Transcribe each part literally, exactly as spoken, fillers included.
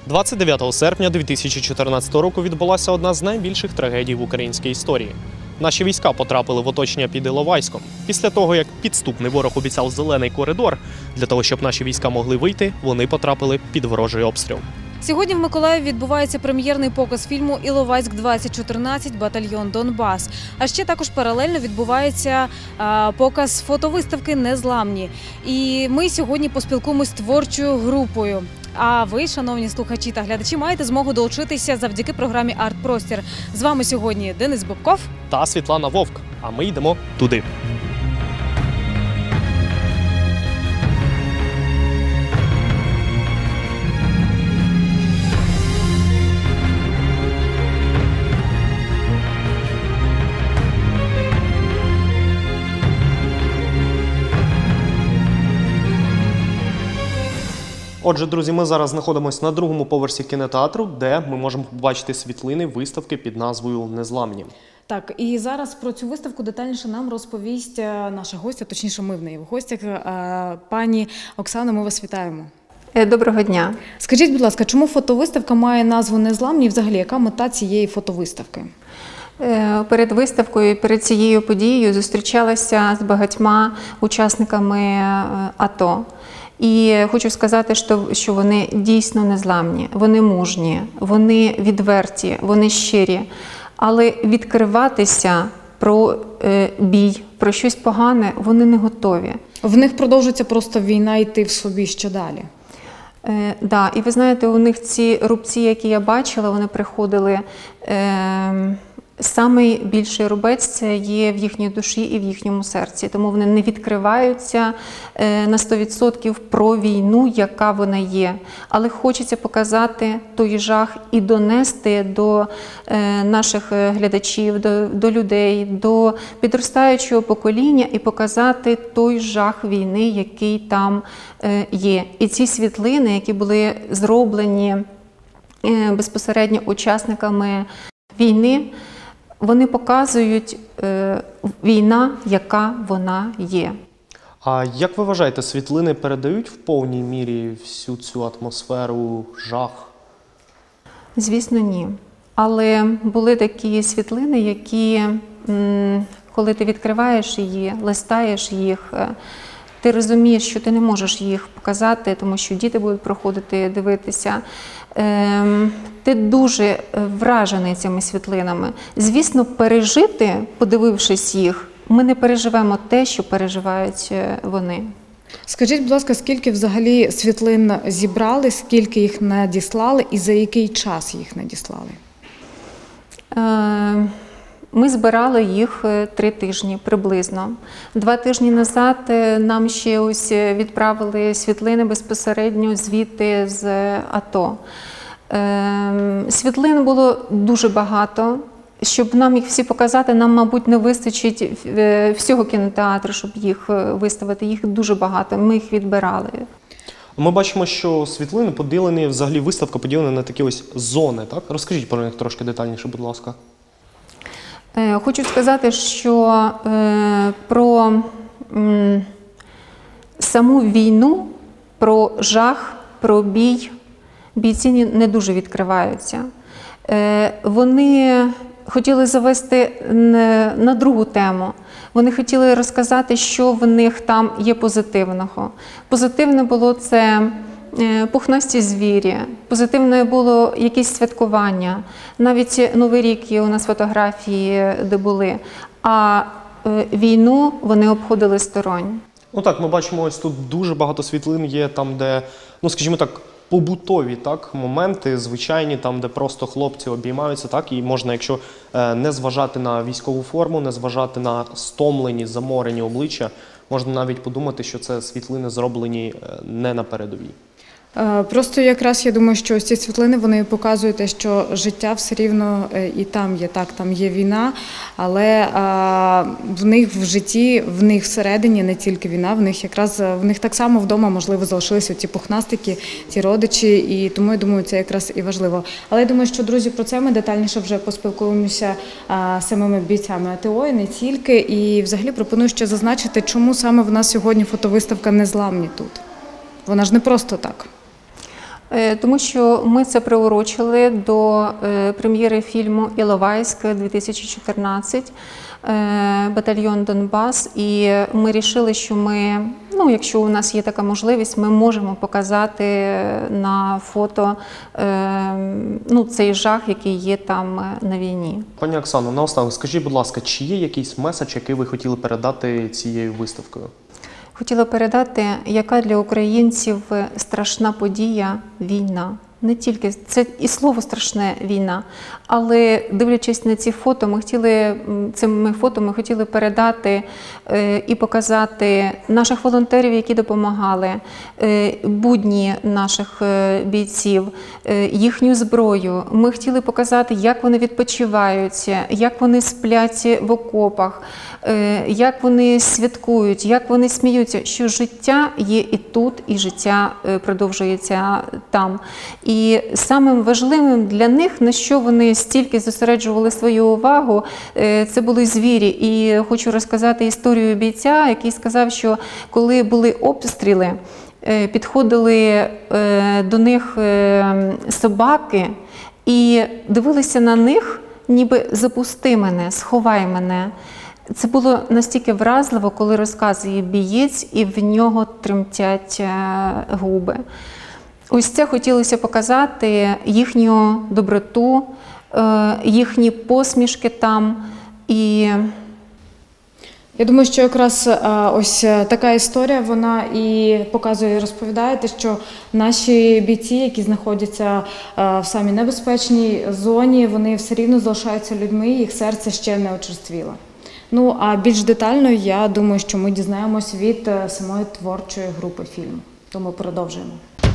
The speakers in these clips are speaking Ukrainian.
двадцять дев'ятого серпня дві тисячі чотирнадцятого року відбулася одна з найбільших трагедій в українській історії. Наші війська потрапили в оточення під Іловайськом. Після того, як підступний ворог обіцяв зелений коридор, для того, щоб наші війська могли вийти, вони потрапили під ворожий обстріл. Сьогодні в Миколаєві відбувається прем'єрний показ фільму «Іловайськ двадцять чотирнадцять. Батальйон Донбас». А ще також паралельно відбувається а, показ фотовиставки «Незламні». І ми сьогодні поспілкуємось з творчою групою. А ви, шановні слухачі та глядачі, маєте змогу долучитися завдяки програмі «Арт-простір». З вами сьогодні Денис Бобков та Світлана Вовк. А ми йдемо туди. Отже, друзі, ми зараз знаходимося на другому поверсі кінотеатру, де ми можемо побачити світлини виставки під назвою «Незламні». Так, і зараз про цю виставку детальніше нам розповість наша гостя, точніше ми в неї в гостях. Пані Оксано, ми вас вітаємо. Доброго дня. Скажіть, будь ласка, чому фотовиставка має назву «Незламні» і взагалі яка мета цієї фотовиставки? Перед виставкою, перед цією подією зустрічалася з багатьма учасниками АТО. І хочу сказати, що вони дійсно незламні, вони мужні, вони відверті, вони щирі. Але відкриватися про бій, про щось погане вони не готові. В них продовжується просто війна йти в собі ще далі. Так, е, да. І ви знаєте, у них ці рубці, які я бачила, вони приходили... Е, Самий більший рубець – це є в їхній душі і в їхньому серці. Тому вони не відкриваються на сто відсотків про війну, яка вона є. Але хочеться показати той жах і донести до наших глядачів, до, до людей, до підростаючого покоління і показати той жах війни, який там є. І ці світлини, які були зроблені безпосередньо учасниками війни, вони показують е, війна, яка вона є. А як ви вважаєте, світлини передають в повній мірі всю цю атмосферу, жах? Звісно, ні. Але були такі світлини, які, м, коли ти відкриваєш її, листаєш їх, ти розумієш, що ти не можеш їх показати, тому що діти будуть проходити, дивитися. Ти дуже вражений цими світлинами. Звісно, пережити, подивившись їх, ми не переживемо те, що переживають вони. Скажіть, будь ласка, скільки взагалі світлин зібрали, скільки їх надіслали і за який час їх надіслали? Ми збирали їх три тижні приблизно. Два тижні назад нам ще ось відправили світлини безпосередньо звідти з АТО. Світлин було дуже багато. Щоб нам їх всі показати, нам, мабуть, не вистачить всього кінотеатру, щоб їх виставити. Їх дуже багато, ми їх відбирали. Ми бачимо, що світлини поділені, взагалі виставка поділена на такі ось зони, так? Розкажіть про них трошки детальніше, будь ласка. Хочу сказати, що е, про м, саму війну, про жах, про бій бійці не дуже відкриваються. Е, вони хотіли завести на другу тему. Вони хотіли розказати, що в них там є позитивного. Позитивне було це пухнасті звірі, позитивне було якісь святкування. Навіть Новий рік є у нас фотографії, де були. А війну вони обходили сторонь. Ну так, ми бачимо, ось тут дуже багато світлин є там, де, ну скажімо так, побутові так, моменти, звичайні, там, де просто хлопці обіймаються, так, і можна, якщо е, не зважати на військову форму, не зважати на стомлені, заморені обличчя, можна навіть подумати, що це світлини зроблені е, не на передовій. Просто якраз я думаю, що ось ці світлини, вони показують те, що життя все рівно і там є, так, там є війна, але а, в них в житті, в них всередині не тільки війна, в них якраз, в них так само вдома, можливо, залишилися ці пухнастики, ці родичі, і тому, я думаю, це якраз і важливо. Але я думаю, що, друзі, про це ми детальніше вже поспілкуємося а, з самими бійцями АТО, і не тільки, і взагалі пропоную ще зазначити, чому саме в нас сьогодні фотовиставка «Незламні» тут. Вона ж не просто так. Е, Тому що ми це приурочили до е, прем'єри фільму «Іловайськ» дві тисячі чотирнадцять, е, батальйон Донбас, і ми вирішили, що ми, ну, якщо у нас є така можливість, ми можемо показати на фото е, ну, цей жах, який є там е, на війні. Пані Оксано, наостанок, скажіть, будь ласка, чи є якийсь меседж, який ви хотіли передати цією виставкою? Хотіла передати, яка для українців страшна подія – війна. Не тільки, це і слово страшне – війна, але дивлячись на ці фото, ми хотіли, цими фото ми хотіли передати е, і показати наших волонтерів, які допомагали, е, будні наших е, бійців, е, їхню зброю. Ми хотіли показати, як вони відпочивають, як вони сплять в окопах, е, як вони святкують, як вони сміються, що життя є і тут, і життя е, продовжується там. І самим важливим для них, на що вони стільки зосереджували свою увагу, це були звірі. І хочу розказати історію бійця, який сказав, що коли були обстріли, підходили до них собаки і дивилися на них, ніби «запусти мене, сховай мене». Це було настільки вразливо, коли розказує бієць, і в нього тремтять губи. Ось це хотілося показати, їхню доброту, їхні посмішки там. І я думаю, що якраз ось така історія, вона і показує, і розповідає те, що наші бійці, які знаходяться в самій небезпечній зоні, вони все рівно залишаються людьми, їх серце ще не очерствіло. Ну, а більш детально, я думаю, що ми дізнаємось від самої творчої групи фільму. Тому продовжуємо.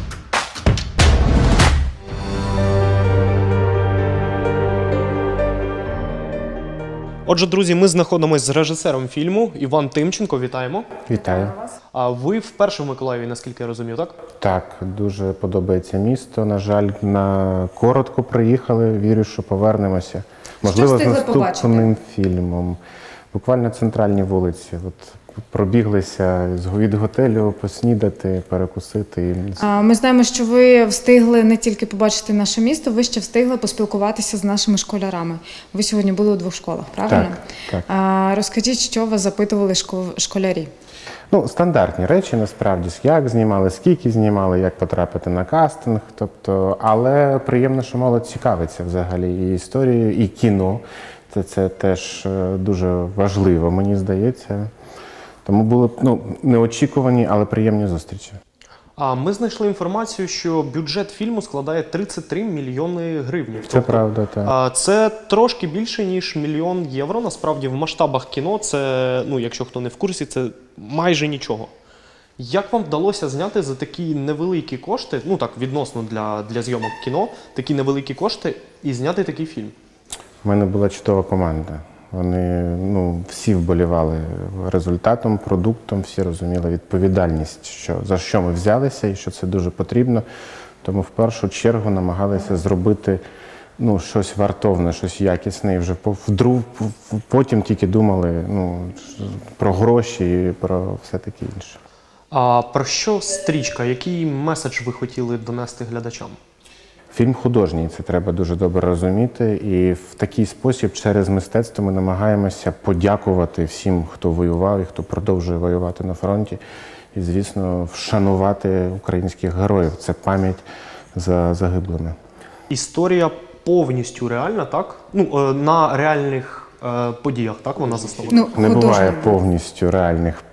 Отже, друзі, ми знаходимося з режисером фільму Іван Тимченко. Вітаємо. Вітаю. А ви вперше в Миколаєві, наскільки я розумію, так? Так, дуже подобається місто. На жаль, на коротко приїхали. Вірю, що повернемося. Можливо, з наступним фільмом. Буквально центральні вулиці. От пробіглися від готелю, поснідати, перекусити. Ми знаємо, що ви встигли не тільки побачити наше місто, ви ще встигли поспілкуватися з нашими школярами. Ви сьогодні були у двох школах, правильно? Так, так. Розкажіть, що вас запитували школярі? Ну, стандартні речі, насправді, як знімали, скільки знімали, як потрапити на кастинг. Тобто, але приємно, що молодь цікавиться взагалі і історією, і кіно. Це, це теж дуже важливо, мені здається. Тому були ну, неочікувані, але приємні зустрічі. А ми знайшли інформацію, що бюджет фільму складає тридцять три мільйони гривень. Це тобто, правда, так. Це трошки більше, ніж мільйон євро. Насправді, в масштабах кіно це, ну, якщо хто не в курсі, це майже нічого. Як вам вдалося зняти за такі невеликі кошти, ну так, відносно для, для зйомок кіно, такі невеликі кошти і зняти такий фільм? У мене була чудова команда. Вони ну, всі вболівали результатом, продуктом, всі розуміли відповідальність, що, за що ми взялися і що це дуже потрібно. Тому в першу чергу намагалися зробити ну, щось вартовне, щось якісне. І вже вдруг, потім тільки думали ну, про гроші і про все таке інше. А про що стрічка? Який меседж ви хотіли донести глядачам? Фільм художній, це треба дуже добре розуміти. І в такий спосіб через мистецтво ми намагаємося подякувати всім, хто воював і хто продовжує воювати на фронті. І, звісно, вшанувати українських героїв. Це пам'ять за загиблими. Історія повністю реальна, так? Ну, на реальних е, подіях, так, вона заснована? Ну, Не буває повністю реальних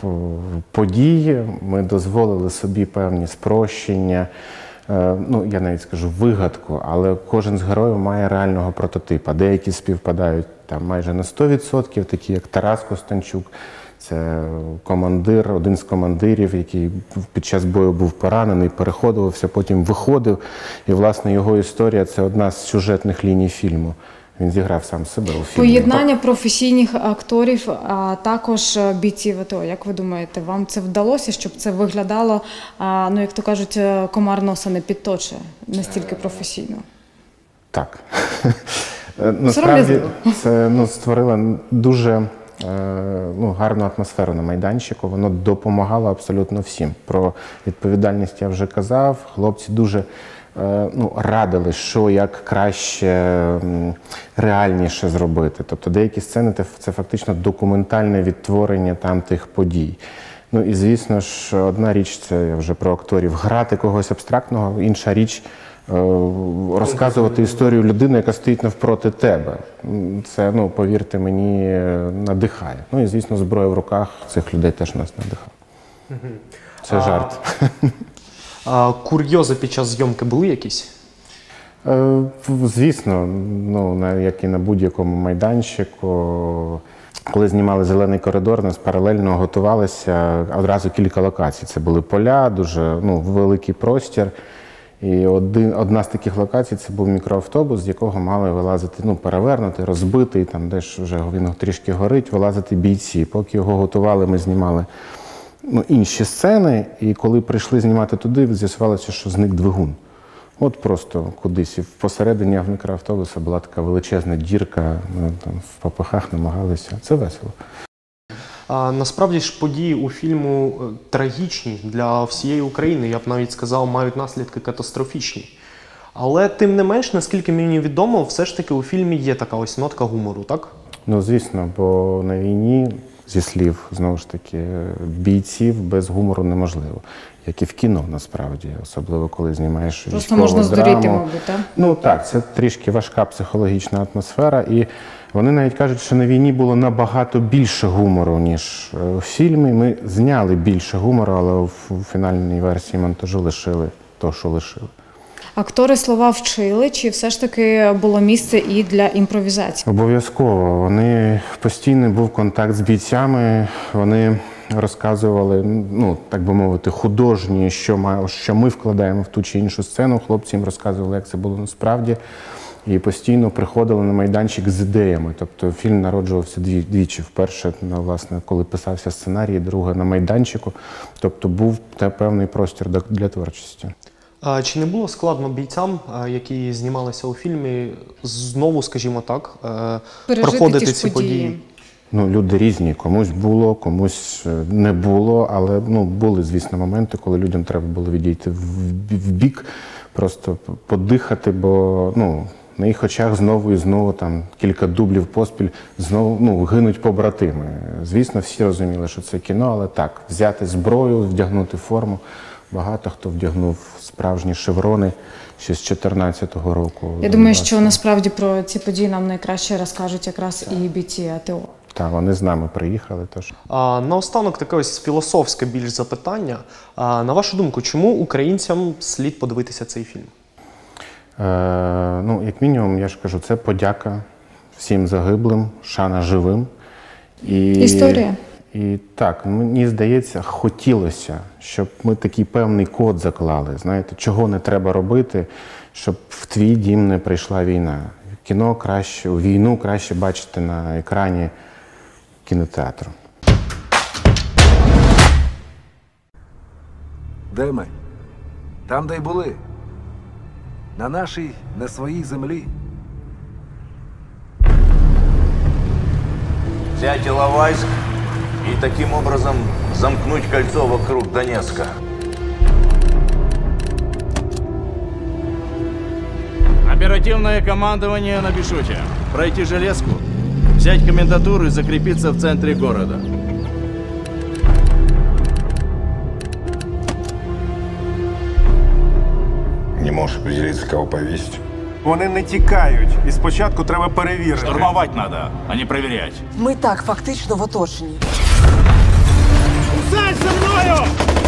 подій. Ми дозволили собі певні спрощення, ну, я навіть скажу вигадку, але кожен з героїв має реального прототипа. Деякі співпадають там майже на сто відсотків, такі як Тарас Костанчук. Це командир, один з командирів, який під час бою був поранений, переходився, потім виходив. І, власне, його історія – це одна з сюжетних ліній фільму. Він зіграв сам себе у фільмі. Поєднання професійних акторів, а також бійців АТО. Як ви думаєте, вам це вдалося, щоб це виглядало, ну, як то кажуть, комар носа не підточує, настільки професійно? Так. Насправді, це ну, створило дуже ну, гарну атмосферу на майданчику. Воно допомагало абсолютно всім. Про відповідальність я вже казав. Хлопці дуже ну, радили, що як краще, реальніше зробити. Тобто деякі сцени – це фактично документальне відтворення там тих подій. Ну і, звісно ж, одна річ – це я вже про акторів, грати когось абстрактного, інша річ – розказувати історію людини, яка стоїть навпроти тебе. Це, ну, повірте мені, надихає. Ну і, звісно, зброя в руках цих людей теж нас надихає. Це жарт. А курйози під час зйомки були якісь? Звісно, ну, як і на будь-якому майданчику. Коли знімали «Зелений коридор», нас паралельно готувалися одразу кілька локацій. Це були поля, дуже, ну, великий простір. І один, одна з таких локацій – це був мікроавтобус, з якого мали вилазити, ну, перевернути, розбитий, там десь вже він трішки горить, вилазити бійці. Поки його готували, ми знімали, ну, інші сцени, і коли прийшли знімати туди, з'ясувалося, що зник двигун. От просто кудись. І посередині мікроавтобуса була така величезна дірка, ми там в попихах намагалися. Це весело. А, насправді ж події у фільму трагічні для всієї України, я б навіть сказав, мають наслідки катастрофічні. Але тим не менш, наскільки мені відомо, все ж таки у фільмі є така ось нотка гумору, так? Ну, звісно, бо на війні, зі слів, знову ж таки, бійців без гумору неможливо. Як і в кіно, насправді, особливо коли знімаєш військову драму. Просто можна здуріти, мабуть, так? Ну так, це трішки важка психологічна атмосфера. І вони навіть кажуть, що на війні було набагато більше гумору, ніж у фільмі. Ми зняли більше гумору, але у фінальній версії монтажу лишили те, що лишили. Актори слова вчили, чи все ж таки було місце і для імпровізації? Обов'язково. Вони постійно був контакт з бійцями, вони розказували, ну, так би мовити, художні, що ми, що ми вкладаємо в ту чи іншу сцену. Хлопці їм розказували, як це було насправді. І постійно приходили на майданчик з ідеями. Тобто фільм народжувався дві, двічі. Вперше, власне, коли писався сценарій, друге на майданчику. Тобто був те певний простір для творчості. А чи не було складно бійцям, які знімалися у фільмі, знову, скажімо так, пережити проходити ті ці події? події? Ну, люди різні. Комусь було, комусь не було. Але, ну, були, звісно, моменти, коли людям треба було відійти в бік, просто подихати, бо, ну, на їх очах знову і знову, там, кілька дублів поспіль, знову, ну, гинуть побратими. Звісно, всі розуміли, що це кіно, але так, взяти зброю, вдягнути форму. Багато хто вдягнув справжні шеврони ще з чотирнадцятого року. Я думаю, що насправді про ці події нам найкраще розкажуть якраз і бійці АТО. Так, вони з нами приїхали. Тож. А, наостанок таке ось філософське більш запитання. А, на вашу думку, чому українцям слід подивитися цей фільм? Е, ну, як мінімум, я ж кажу, це подяка всім загиблим, шана живим. І... Історія. І так, мені здається, хотілося, щоб ми такий певний код заклали, знаєте, чого не треба робити, щоб в твій дім не прийшла війна. Кіно краще, війну краще бачити на екрані кінотеатру. Де ми? Там, де й були. На нашій, не своїй землі. Взять Иловайск и таким образом замкнуть кольцо вокруг Донецка. Оперативное командование на Бишуте. Пройти железку, взять комендатуру и закрепиться в центре города. Не можешь определиться, кого повесить? Вони не тікають, і спочатку треба перевірити. Штурмовать надо, а не проверять. Ми так фактично в оточенні. Сядь за мною!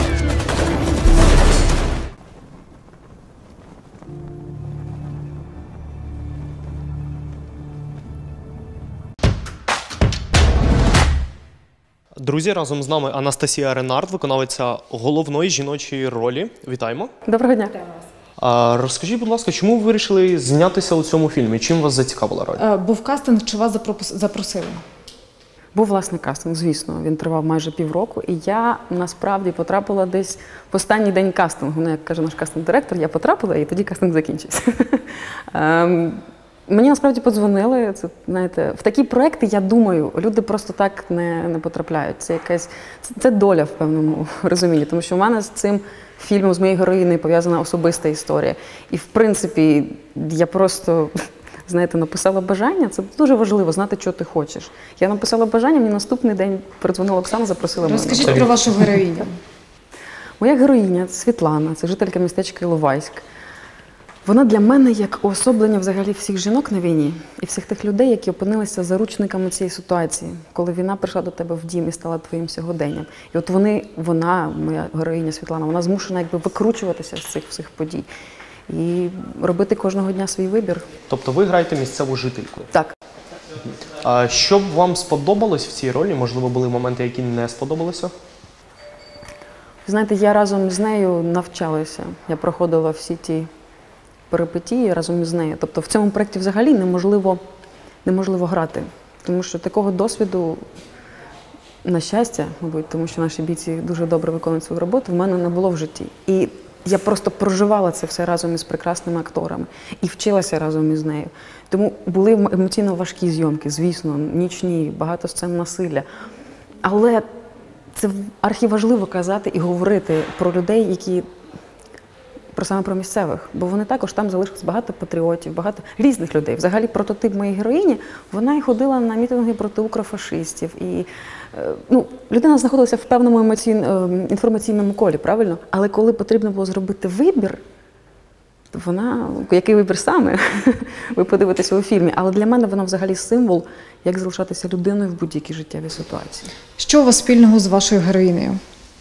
Друзі, разом з нами Анастасія Ренард, виконавиця головної жіночої ролі. Вітаємо. Доброго дня. А, розкажіть, будь ласка, чому ви вирішили знятися у цьому фільмі? Чим вас зацікавила роль? Був кастинг, чи вас запросили? Був власний кастинг, звісно. Він тривав майже півроку. І я насправді потрапила десь в останній день кастингу. Ну, як каже наш кастинг-директор, я потрапила, і тоді кастинг закінчився. Мені насправді подзвонили. Це, знаєте, в такі проекти, я думаю, люди просто так не, не потрапляють. Це якась це, це доля в певному розумінні. Тому що в мене з цим фільмом з моєю героїною пов'язана особиста історія. І, в принципі, я просто, знаєте, написала бажання. Це дуже важливо, знати, що ти хочеш. Я написала бажання, мені наступний день передзвонила Оксана, запросила мене. Розкажіть про вашу героїню. Моя героїня Світлана, це жителька містечка Іловайськ. Вона для мене як уособлення взагалі всіх жінок на війні і всіх тих людей, які опинилися заручниками цієї ситуації, коли війна прийшла до тебе в дім і стала твоїм сьогоденням. І от вони, вона, моя героїня Світлана, вона змушена якби викручуватися з цих всіх подій і робити кожного дня свій вибір. Тобто ви граєте місцеву жительку? Так. А що б вам сподобалось в цій ролі? Можливо, були моменти, які не сподобалися? Знаєте, я разом з нею навчалася. Я проходила всі ті перипетії разом із нею. Тобто в цьому проєкті взагалі неможливо, неможливо грати. Тому що такого досвіду, на щастя, мабуть, тому що наші бійці дуже добре виконують свою роботу, в мене не було в житті. І я просто проживала це все разом із прекрасними акторами і вчилася разом із нею. Тому були емоційно важкі зйомки, звісно, нічні, багато сцен насилля. Але це архіважливо казати і говорити про людей, які про саме про місцевих, бо вони також там залишилось багато патріотів, багато різних людей. Взагалі прототип моєї героїні, вона і ходила на мітинги проти укрофашистів. І, ну, людина знаходилася в певному емоційному, інформаційному колі, правильно? Але коли потрібно було зробити вибір, то вона, який вибір саме, ви подивитеся у фільмі, але для мене вона взагалі символ, як залишатися людиною в будь-якій життєвій ситуації. Що у вас спільного з вашою героїнею?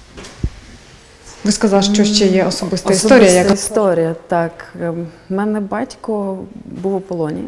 Ви сказали, що ще є особиста, особиста історія. Яка... історія, так. У мене батько був у полоні.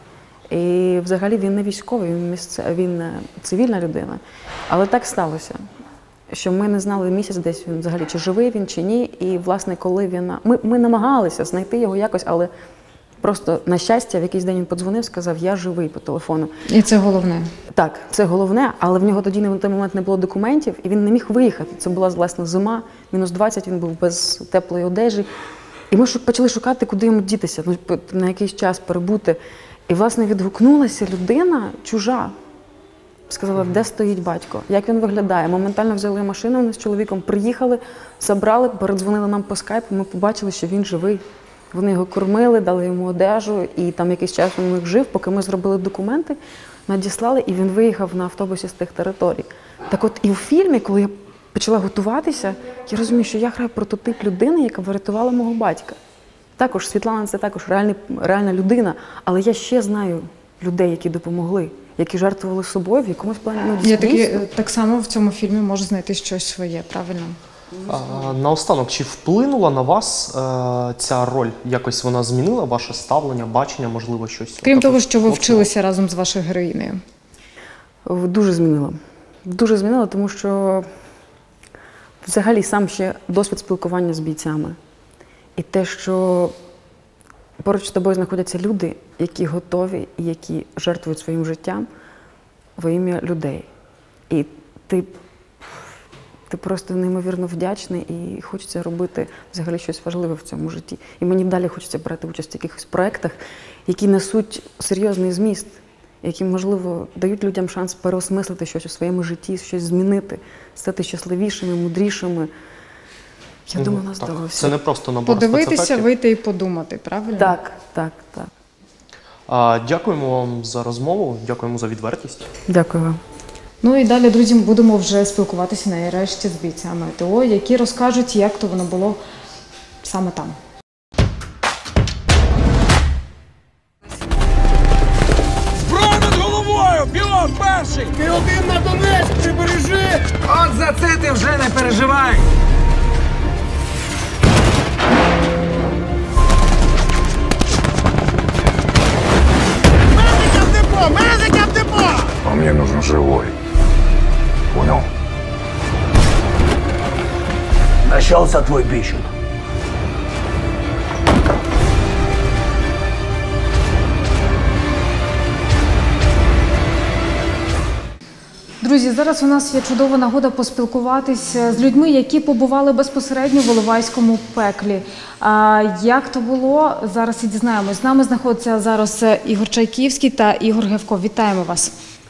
І взагалі він не військовий, він, місце... він цивільна людина. Але так сталося, що ми не знали місяць десь він взагалі, чи живий він, чи ні. І, власне, коли він... Ми, ми намагалися знайти його якось, але просто, на щастя, в якийсь день він подзвонив, сказав, я живий по телефону. І це головне. Так, це головне, але в нього тоді на той момент не було документів, і він не міг виїхати. Це була, власне, зима, мінус двадцять, він був без теплої одежі. І ми почали шукати, куди йому дітися, ну, на якийсь час перебути. І, власне, відгукнулася людина чужа. Сказала, де стоїть батько, як він виглядає. Моментально взяли машину, вони з чоловіком приїхали, забрали, передзвонили нам по скайпу, ми побачили, що він живий. Вони його кормили, дали йому одежу, і там якийсь час він у них жив, поки ми зробили документи, надіслали, і він виїхав на автобусі з тих територій. Так от і в фільмі, коли я почала готуватися, я розумію, що я граю прототип людини, яка врятувала мого батька. Також Світлана – це також реальний, реальна людина, але я ще знаю людей, які допомогли, які жертвували собою в якомусь плані. Ну, я такі, так само в цьому фільмі можу знайти щось своє, правильно? А, наостанок, чи вплинула на вас е, ця роль? Якось вона змінила ваше ставлення, бачення, можливо, щось? Крім того, що ви вчилися разом з вашою героїнею. Дуже змінила. Дуже змінила, тому що взагалі сам ще досвід спілкування з бійцями. І те, що поруч з тобою знаходяться люди, які готові і які жертвують своїм життям во ім'я людей. І ти Ти просто неймовірно вдячний і хочеться робити взагалі щось важливе в цьому житті. І мені далі хочеться брати участь в якихось проєктах, які несуть серйозний зміст, які, можливо, дають людям шанс переосмислити щось у своєму житті, щось змінити, стати щасливішими, мудрішими. Я думаю, у нас вдалося. Це не просто набор Подивитися, спецефектів. вийти і подумати, правильно? Так, так, так. А, дякуємо вам за розмову, дякуємо за відвертість. Дякую вам. Ну і далі, друзі, будемо вже спілкуватися нарешті з бійцями АТО, які розкажуть, як то воно було саме там. Зброю над головою! Білок перший! Ти один на Донецьк, прибережи! От за це ти вже не переживай! Медика в депо! Медика в депо! Он мне нужен живой. Понял? Нашелся твой бищут. Друзі, зараз у нас є чудова нагода поспілкуватися з людьми, які побували безпосередньо в Іловайському пеклі. А як то було, зараз і дізнаємось. З нами знаходиться зараз Ігор Чайківський та Ігор Гевко. Вітаємо вас.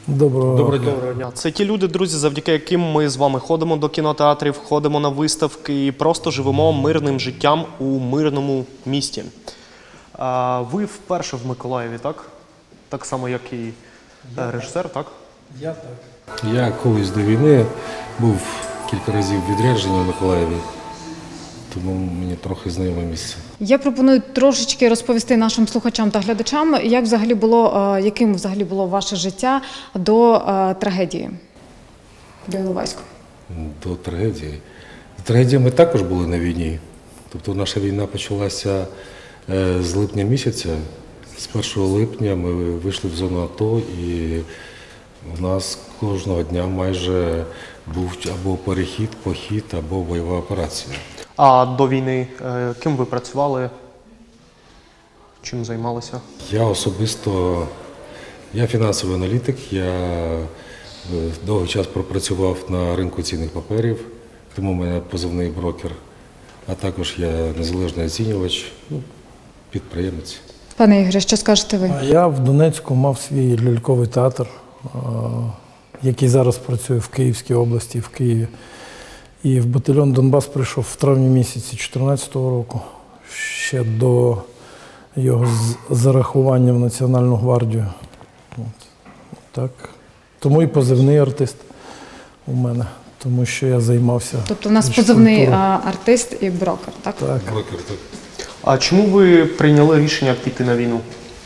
Доброго, Доброго дня. Доброго дня. Це ті люди, друзі, завдяки яким ми з вами ходимо до кінотеатрів, ходимо на виставки і просто живемо мирним життям у мирному місті. А ви вперше в Миколаєві, так? Так само, як і режисер, так? Я так. Я колись до війни був кілька разів відрядження в Миколаєві, тому мені трохи знайоме місце. Я пропоную трошечки розповісти нашим слухачам та глядачам, як взагалі було, яким взагалі було ваше життя до трагедії, до Іловайську. До трагедії. Трагедія ми також були на війні. Тобто наша війна почалася з липня місяця. З першого липня ми вийшли в зону АТО, і у нас кожного дня майже був або перехід, похід, або бойова операція. А до війни ким ви працювали? Чим займалися? Я особисто, я фінансовий аналітик, я довгий час пропрацював на ринку цінних паперів, тому в мене позивний брокер, а також я незалежний оцінювач, ну, підприємець. Пане Ігоре, що скажете ви? Я в Донецьку мав свій ляльковий театр, який зараз працює в Київській області, в Києві. І в батальйон «Донбас» прийшов в травні місяці дві тисячі чотирнадцятого року, ще до його зарахування в Національну гвардію. От. Так. Тому і позивний артист у мене, тому що я займався. Тобто в нас позивний артист і брокер, так? Так. Брокер, так. А чому ви прийняли рішення піти на війну?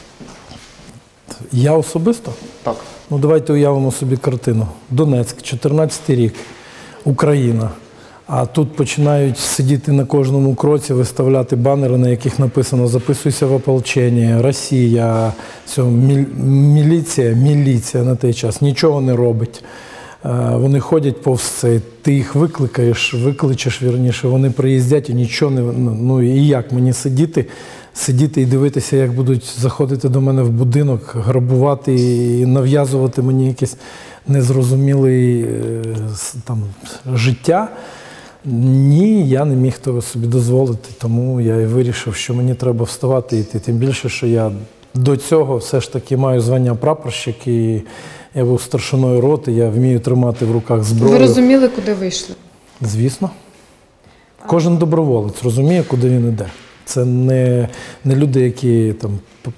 Я особисто? Так. Ну давайте уявимо собі картину. Донецьк, чотирнадцятий рік, Україна. А тут починають сидіти на кожному кроці, виставляти банери, на яких написано «Записуйся в ополчення», «Росія», все, міліція, міліція на той час, нічого не робить. Вони ходять повз це, ти їх викликаєш, викличеш, вірніше, вони приїздять і нічого не... Ну і як мені сидіти, сидіти і дивитися, як будуть заходити до мене в будинок, грабувати і нав'язувати мені якесь незрозуміле там життя. Ні, я не міг того собі дозволити, тому я і вирішив, що мені треба вставати і йти. Тим більше, що я до цього все ж таки маю звання прапорщик, і я був старшиною роти, я вмію тримати в руках зброю. Ви розуміли, куди вийшли? Звісно. Кожен доброволець розуміє, куди він йде. Це не, не люди, які там,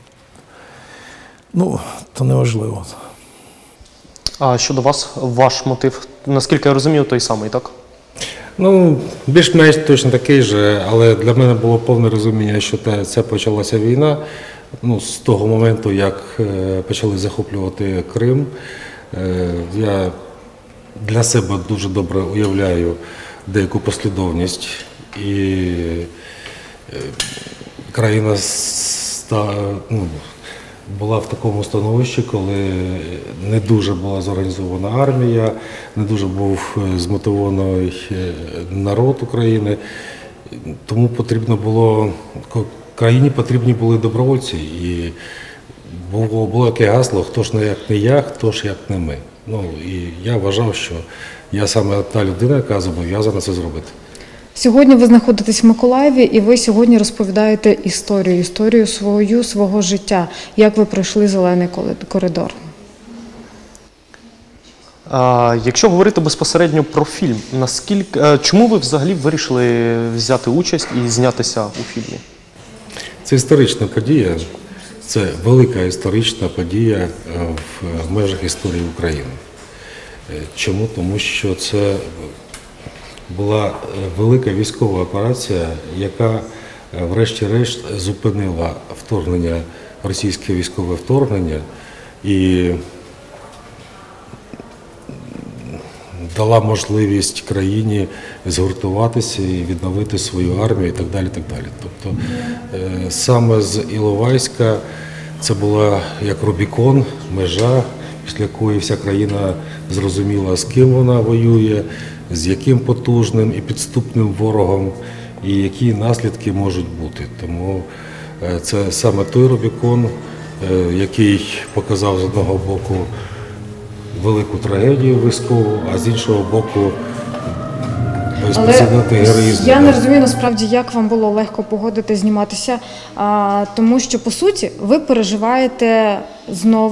ну, то неважливо. А щодо вас, ваш мотив, наскільки я розумію, той самий, так? Ну, більш-менш точно такий же, але для мене було повне розуміння, що це почалася війна. Ну, з того моменту, як почали захоплювати Крим, я для себе дуже добре уявляю деяку послідовність. І країна ну, була в такому становищі, коли не дуже була зорганізована армія, не дуже був змотивований народ України. Тому потрібно було, країні потрібні були добровольці. І було, було таке гасло, хто ж не як не я, хто ж як не ми. Ну, і я вважав, що я саме та людина, яка зобов'язана це зробити. Сьогодні ви знаходитесь в Миколаєві, і ви сьогодні розповідаєте історію, історію свою, свого життя. Як ви пройшли зелений коридор? А, якщо говорити безпосередньо про фільм, наскільки, чому ви взагалі вирішили взяти участь і знятися у фільмі? Це історична подія, це велика історична подія в межах історії України. Чому? Тому що це була велика військова операція, яка врешті-решт зупинила вторгнення, російське військове вторгнення і дала можливість країні згуртуватися і відновити свою армію і так далі. Так далі. Тобто саме з Іловайська це була як Рубікон, межа, після якої вся країна зрозуміла, з ким вона воює, з яким потужним і підступним ворогом, і які наслідки можуть бути. Тому це саме той Рубікон, який показав з одного боку велику трагедію військову, а з іншого боку безпрецедентний героїзм. Я не розумію насправді, як вам було легко погодити зніматися, а, тому що, по суті, ви переживаєте знову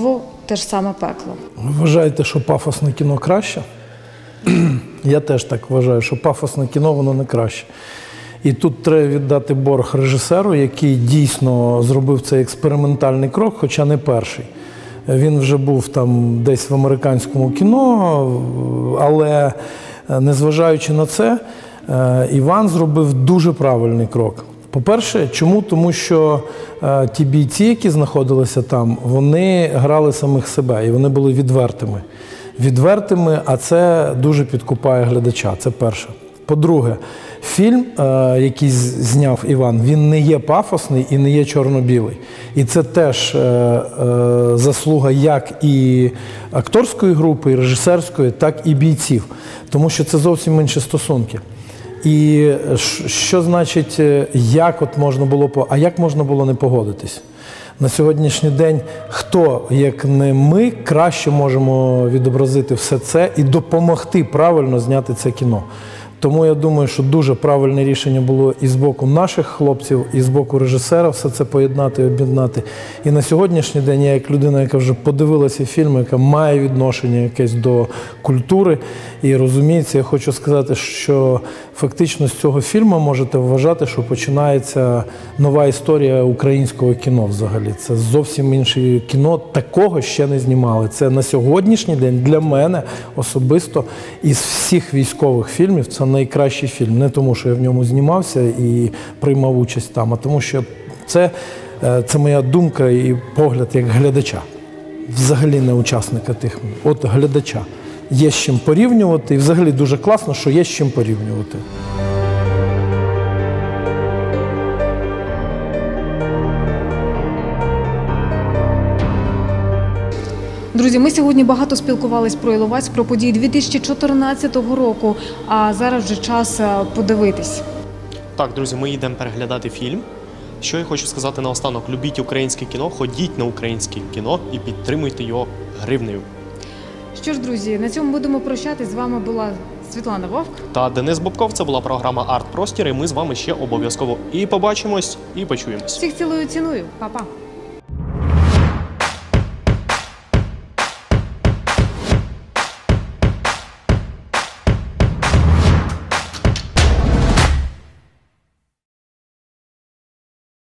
те ж саме пекло. Ви вважаєте, що пафосне кіно краще? Я теж так вважаю, що пафосне кіно, воно не краще. І тут треба віддати борг режисеру, який дійсно зробив цей експериментальний крок, хоча не перший. Він вже був там десь в американському кіно, але незважаючи на це, Іван зробив дуже правильний крок. По-перше, чому? Тому що е, ті бійці, які знаходилися там, вони грали самих себе і вони були відвертими. Відвертими, а це дуже підкупає глядача, це перше. По-друге, фільм, е, який зняв Іван, він не є пафосний і не є чорно-білий. І це теж е, е, заслуга як і акторської групи, і режисерської, так і бійців. Тому що це зовсім інші стосунки. І що значить, як от можна було, а як можна було не погодитись? На сьогоднішній день хто, як не ми, краще можемо відобразити все це і допомогти правильно зняти це кіно. Тому я думаю, що дуже правильне рішення було і з боку наших хлопців, і з боку режисера все це поєднати, об'єднати. І на сьогоднішній день я, як людина, яка вже подивилася фільми, яка має відношення якесь до культури і розуміється, я хочу сказати, що фактично з цього фільму можете вважати, що починається нова історія українського кіно взагалі. Це зовсім інше кіно, такого ще не знімали. Це на сьогоднішній день для мене особисто із всіх військових фільмів це найкращий фільм. Не тому, що я в ньому знімався і приймав участь там, а тому, що це, це моя думка і погляд як глядача. Взагалі не учасника тих. От глядача. Є з чим порівнювати і взагалі дуже класно, що є з чим порівнювати. Друзі, ми сьогодні багато спілкувались про Іловайськ, про події дві тисячі чотирнадцятого року, а зараз вже час подивитись. Так, друзі, ми йдемо переглядати фільм. Що я хочу сказати наостанок. Любіть українське кіно, ходіть на українське кіно і підтримуйте його гривнею. Що ж, друзі, на цьому будемо прощатись. З вами була Світлана Вовк та Денис Бобков. Це була програма «Арт Простір», і ми з вами ще обов'язково і побачимось, і почуємось. Всіх цілую, ціную. Па-па.